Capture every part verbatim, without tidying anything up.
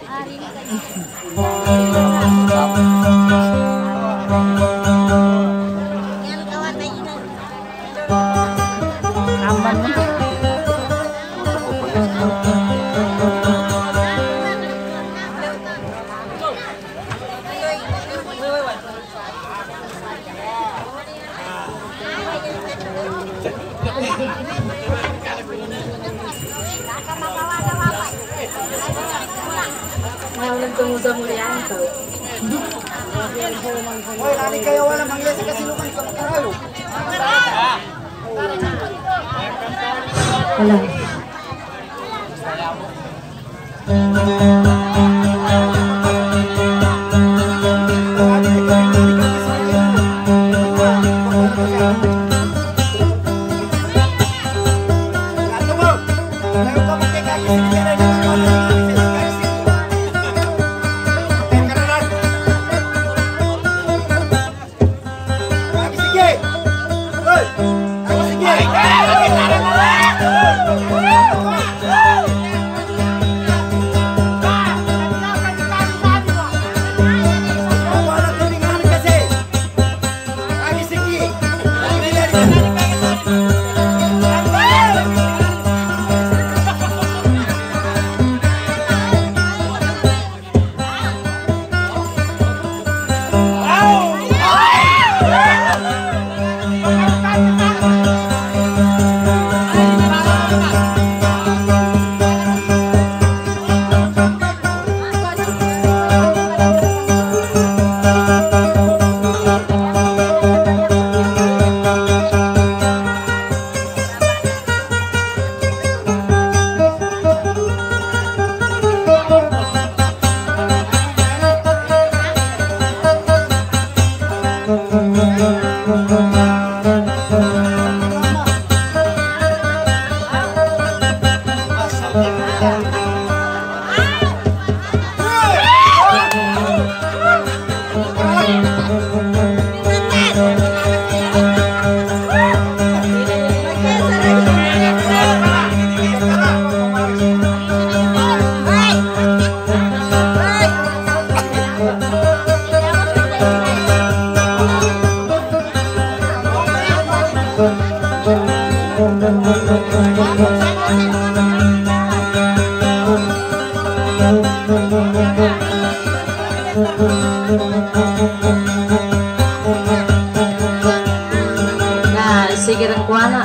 Hoy, lari kayo wala mangyay sa kasilukan ko makarayo. Wala. Nah, sige rin kuana.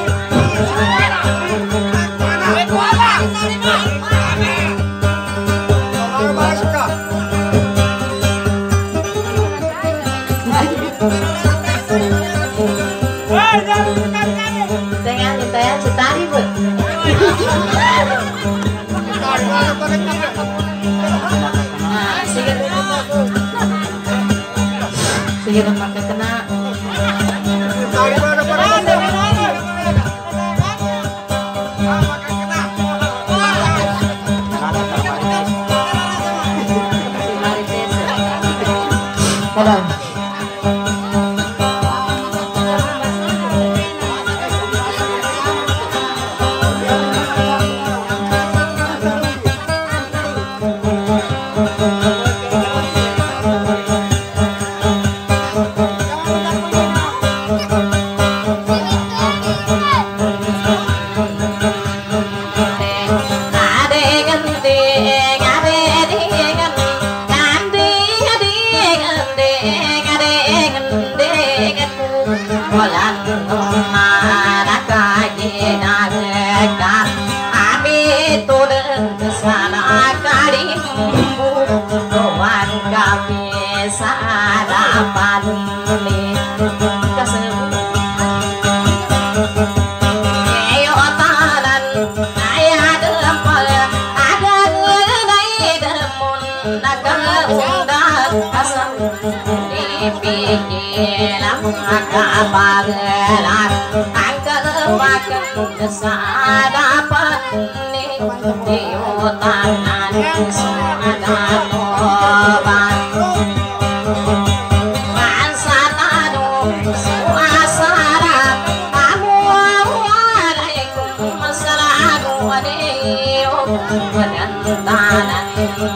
Tengan kita setari bu. Nah, sige rin. Sige rin pakai kena. Kalau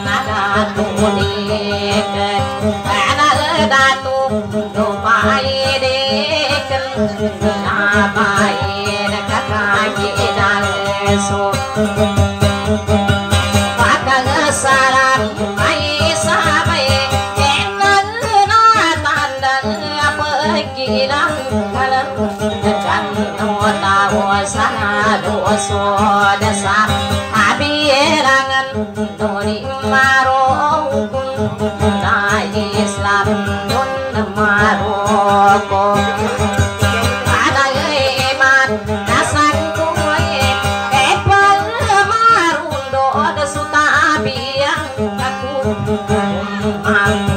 datu diken anak datu lupai diken nabai kakak dan so pakang sarang mai sabai enak na tandang pergilang kalam dan nota sana doso dasa abirangan doni maroko na Islam don maroko ada iman nasang kuwe epal marundo ada suta biang aku mampu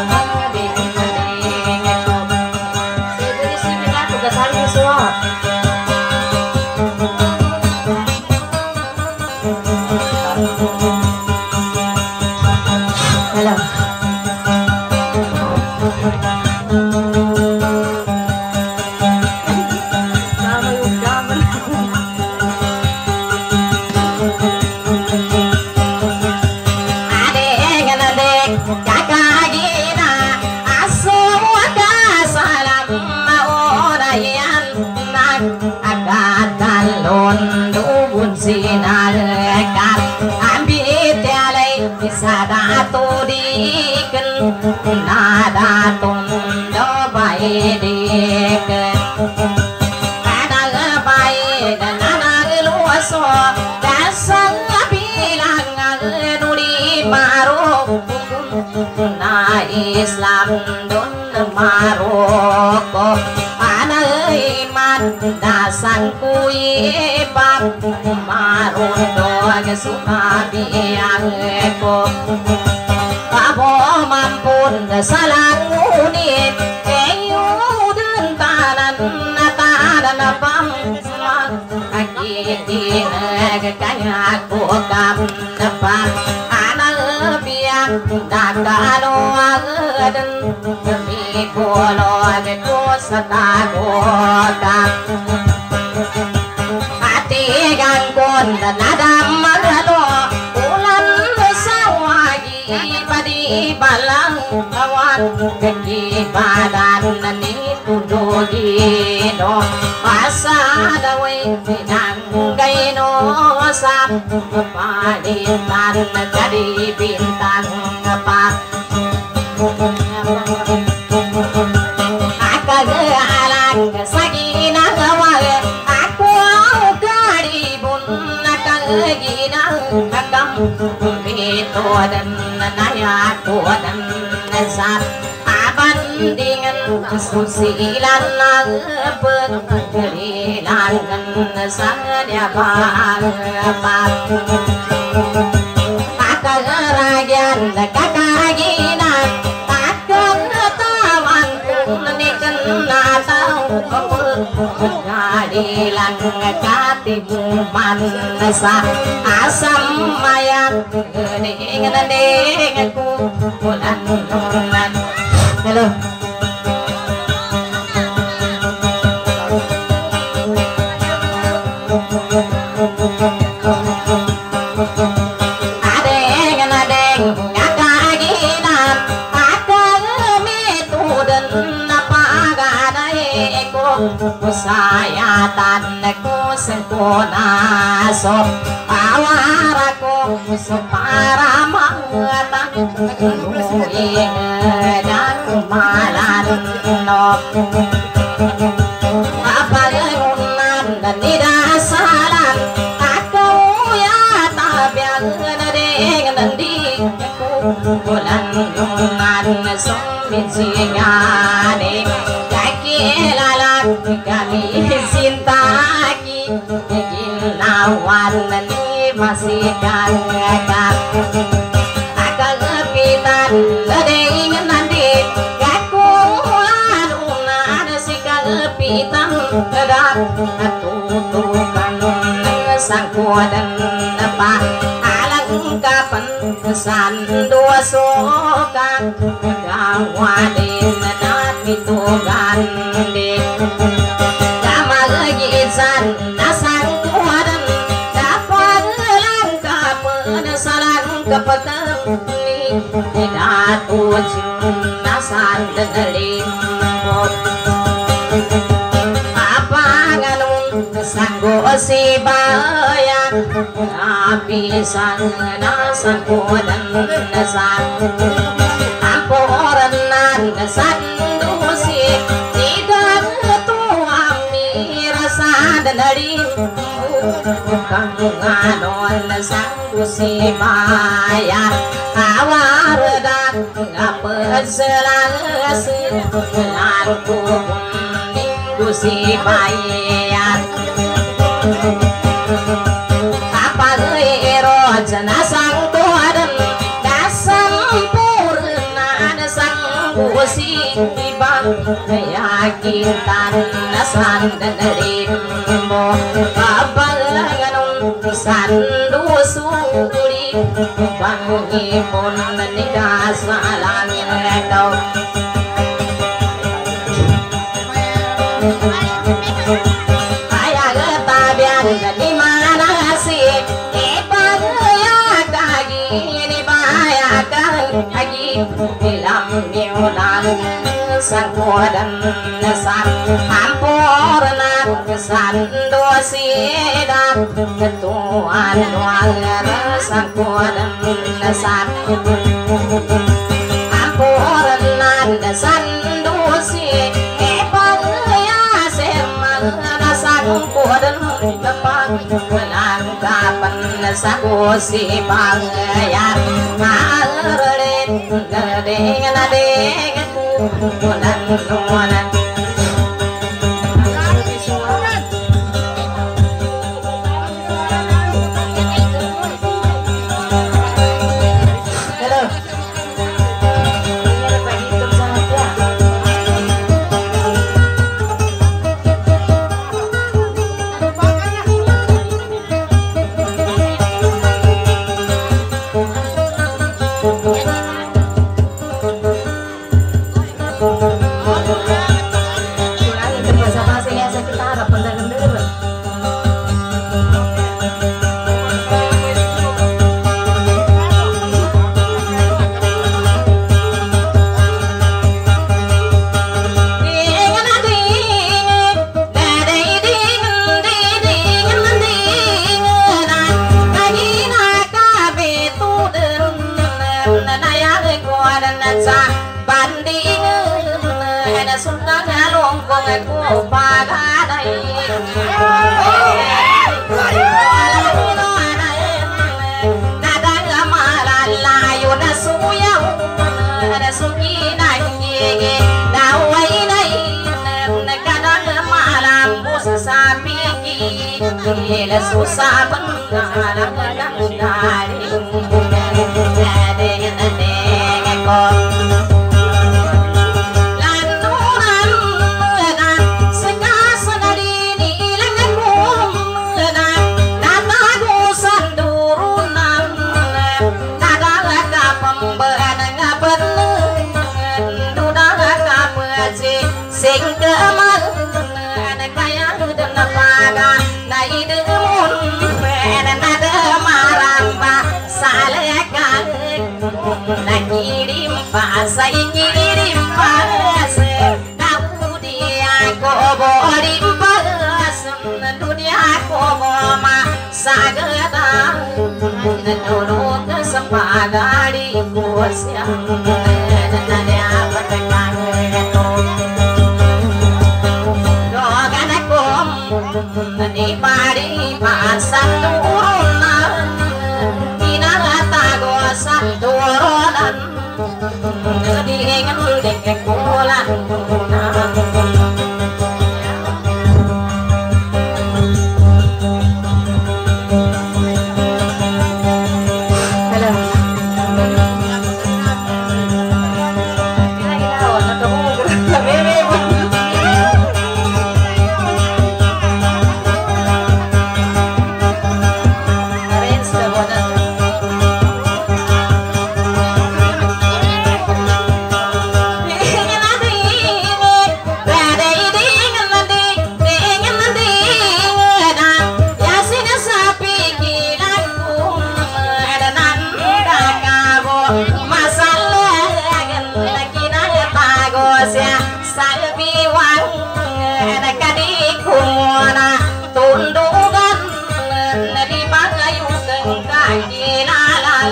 sinalekat ambit alai sadatu diken nadatun do bae diken ada bae dan anak luaso dasang bilang nuli baru na Islam don Maroko anak iman dasang kui bab marundo suka biang eko abo mampun salang unit eyu dentanan nataran pam akitin kaya ko kam napang anak biang dakalo aden demi bolo ko satago kam ganggon dan ada magalo ulan sawagi padi balang kawan kaki badan nani tudugi no masa dawe pinang gaino sam padi tan jadi bintang apa akag alang sagina gawe ginang kakam pito dan naya ko dan nasat aban dengan susilan lang pagkalilan sa niya pagpapat akagaragyan kakaginan akang tawan kung nanikan nataw pagkalilan katibuman sa asam mayang gening nanding ku bulan bulan hello adeng adeng ngakaginan akang mitudan napaganay ko sayatan ko sempurna so awara ko so para mangatang kuing dan kumalan no apagalunan dan nidasalan ako ya tabiang nading nandi bulan lungan sumitsigani kakilalang kami sintaki ginawan ni masih kagak akang pitan lading nandi kakulan si kapitan kedak tutukan sang kuadan apa alang kapan kesan dua sokan gawadin dan itu ganding kamal gisan nasang kuadan dapat langkah penasaran kepeteng datu junasan delimbot apa nganun sanggo si bayan api sana sanggo dan nasan amporan sandusi tidak tuami rasa dari kang ngadon sandusi maya awar dan apa selang selang minggu si maya apa ero jenazah tuadan si bang yakin nasan rimbo abalanganong sandu suri bangi pun nidas alangin daw ayah tabian di mana si ibang ya kagi ni bayakan lagi bilang miulan sang kuadan sang ampurna sang dosi dan ketuan doang sang kuadan sang ampurna sang dosi ebang ya semang sang kuadan depan melangkapan sang dosi bang ya ngarlen gadeng gadeng nulan nulan susah bengalang dari lanturan segas dari lenganmu natagu sandurunan nadaga pemberan ngaben dudaga peci sing keman kaya dan paga ide mun pen nade maramba saleka na kirim pasai kirim pas kau dia ko borim pas dunia ko ma sagada dulu kesempadan bosya dan apa tekan ni pari pasan turunan inalatago sa turunan diingan dek kulan masalah lagi nanya pagosya salbiwang kadikuna tundungan di bangayung kagilalan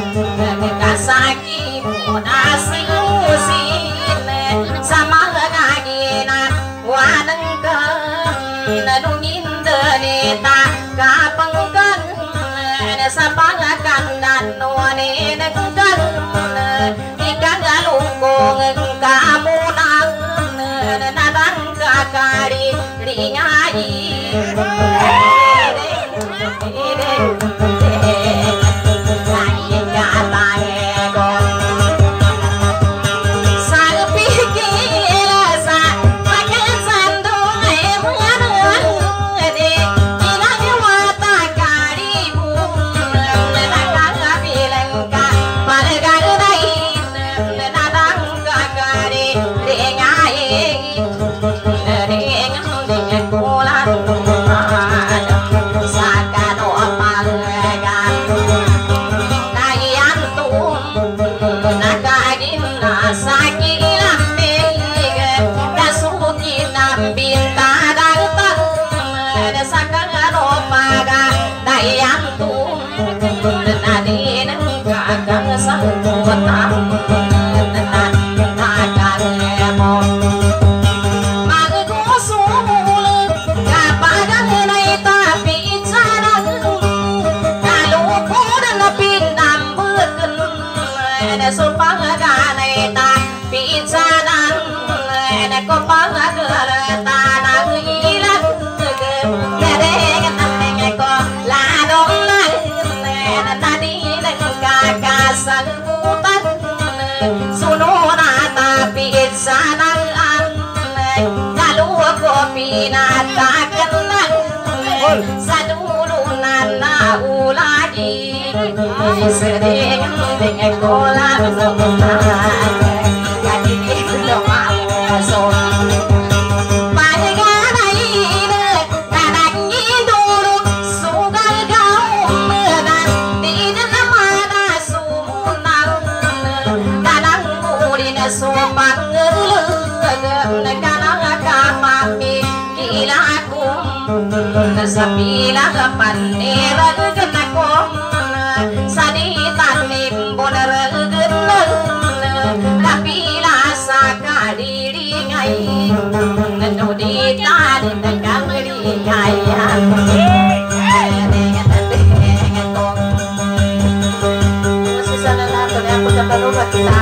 kasaki munasi usin sama kaginan wanengkan nuningin denita kapengkan sapangakan dan nuane nengkan ikan galungkong kamu nang nadang kakari ringai sering dengan kolam semutan jadi belum mau banyak lain kadang dulu sugal kau medan di dalam mana sumunang kadang mulin sopan ngelug kadang kamami gila aku sapila panera kenakom saditan nimbon regeneng tapi lasa kadiringai nudita ditegang dikaya dengan dengan tong sisa lalato yang aku dapat lupa kita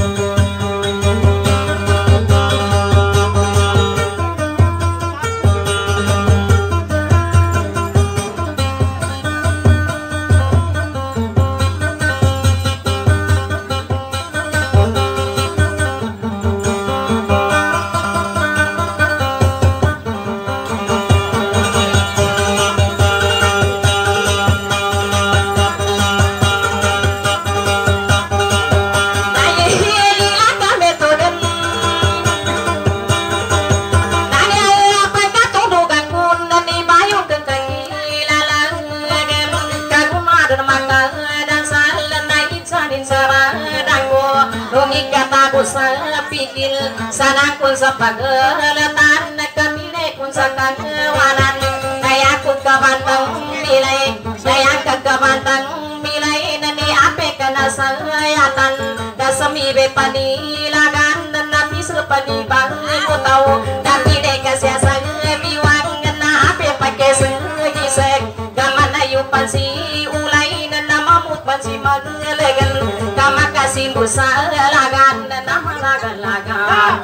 pikir sana kun sa pagelatan kamile kun sa kagawanan kaya kun kabantang milay kaya kagabantang milay nani ape kana sayatan dasami be panilagan napi sa panibang ko tao dami de kasya sa biwang na ape pakes gisek gaman ayu pansi ulay na namamut pansi maglegan kamakasih busa lagan na namalagan lagan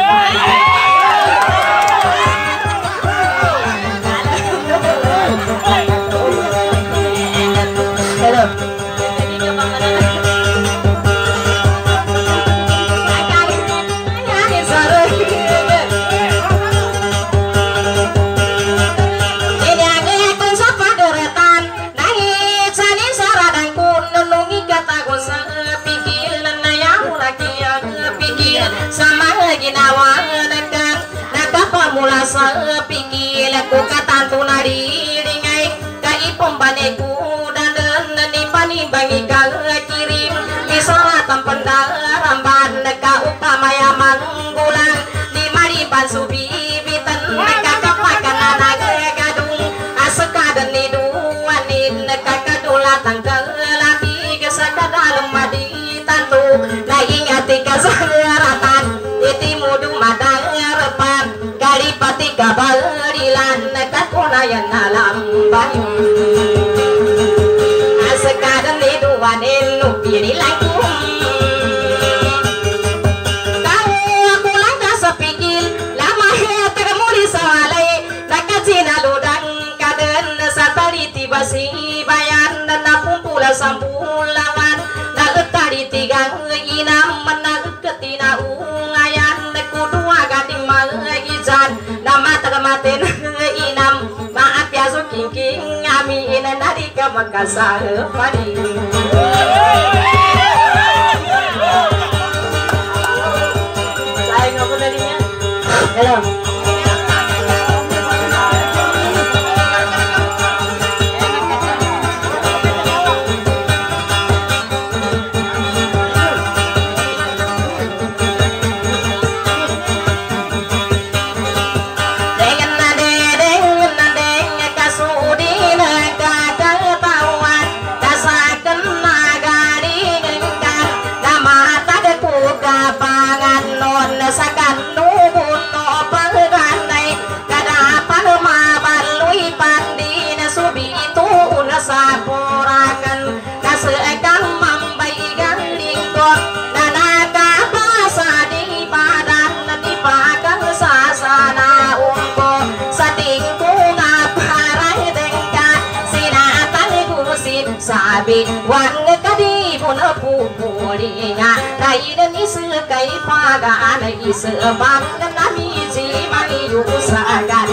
ginawa nakan nakapamula sa pikil ko katanto na ringay kaipong bane ko dandan ni panibangi kang kirim isara tempendal ramban ka upamaya manggulang di mariban subi bitan ka kapakan naga gadung asakadan ni duanin ka kadulatan kelaki kesakadalem madi tantu na ingati kasaratan iti mudu madang repan galipati kabalilan ka kunayan alam bayung asakadan ni duanin nupiri langkum kau aku langkah sepikir lama heta kemuri sawalai nakajina ludang kaden sataliti basi bayan dan napumpula sampulawan nagetari tigang inam menagketina ungayan kudua gading magijan nama tagamaten inam maat ya sukingking amin dari kemakasar padi saya ngapa darinya halo sakan nubun no perganai kadapan mabalui pandi na subi itu una saporakan kasekan mambai galingkon nanaka basa di badan di pakan sasana umpo sating bunga parai dengka sinatan gusin sabi wan kadi pun pupulinya lain isu kai pagan isu bang nami ji mani usahakan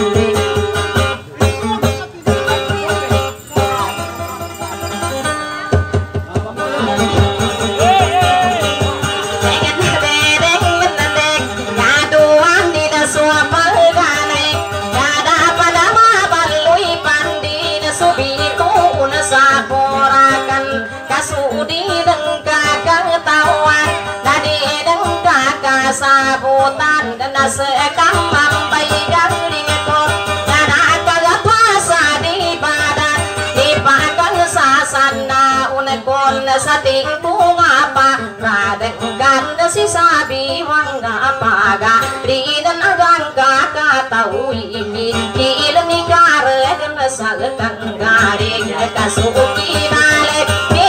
kasudi dengka ketahuan tadi dengka kasabutan dan sekam mampai garing ekor dan akal puasa di badan dipakan sasana unekon sating bunga apa radengkan sisa biwang apaga rinan agang kakatau ini ilmi kare dan sagekan garing kasuki nale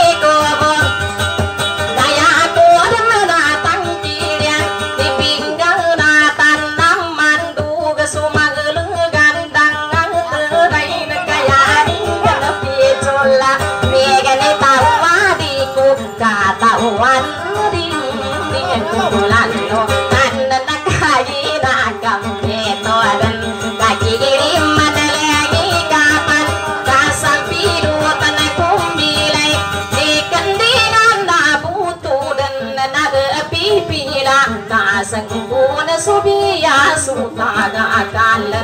katawan ding ding bulan lo tan nakayi nakam eto dan kaki kirim madalagi kapan kasampi dua tanah kumbilai di kendingan na butu dan naga pipila kasengkun subiya sutaga akalan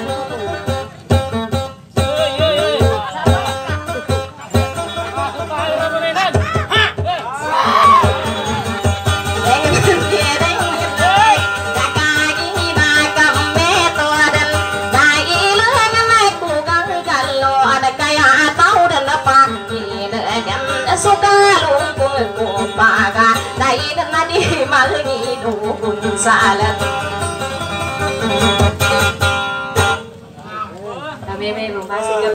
suka lumpur kupaga naik nadi malgi dukun salat kami memang masih